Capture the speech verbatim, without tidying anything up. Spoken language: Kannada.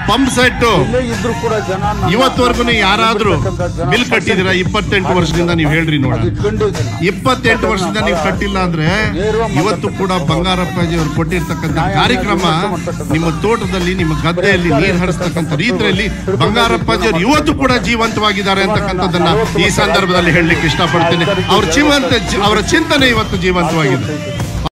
ಪಂಪ್ ಸೆಟ್ ಇವತ್ತವರೆಗೂ ಯಾರಾದ್ರೂ ಬಿಲ್ ಕಟ್ಟಿದಿರಾ? ಇಪ್ಪತ್ತೆಂಟು ವರ್ಷದಿಂದ ನೀವು ಹೇಳ್ರಿ ನೋಡ, ಇಪ್ಪತ್ತೆಂಟು ವರ್ಷದಿಂದ ನೀವು ಕಟ್ಟಿಲ್ಲ ಅಂದ್ರೆ ಇವತ್ತು ಕೂಡ ಬಂಗಾರಪ್ಪಾಜಿ ಅವರು ಕೊಟ್ಟಿರ್ತಕ್ಕಂಥ ಕಾರ್ಯಕ್ರಮ ನಿಮ್ಮ ತೋಟದಲ್ಲಿ ನಿಮ್ಮ ಗದ್ದೆಯಲ್ಲಿ ನೀರು ಹರಿಸ್ತಕ್ಕಂಥ ರೀತಿಯಲ್ಲಿ ಬಂಗಾರಪ್ಪಾಜಿ ಅವರು ಇವತ್ತು ಕೂಡ ಜೀವಂತವಾಗಿದ್ದಾರೆ ಅಂತಕ್ಕಂಥದ್ದನ್ನ ಈ ಸಂದರ್ಭದಲ್ಲಿ ಹೇಳಲಿಕ್ಕೆ ಇಷ್ಟಪಡ್ತೇನೆ. ಅವ್ರ ಜೀವಂತ ಅವರ ಚಿಂತನೆ ಇವತ್ತು ಜೀವಂತವಾಗಿದೆ.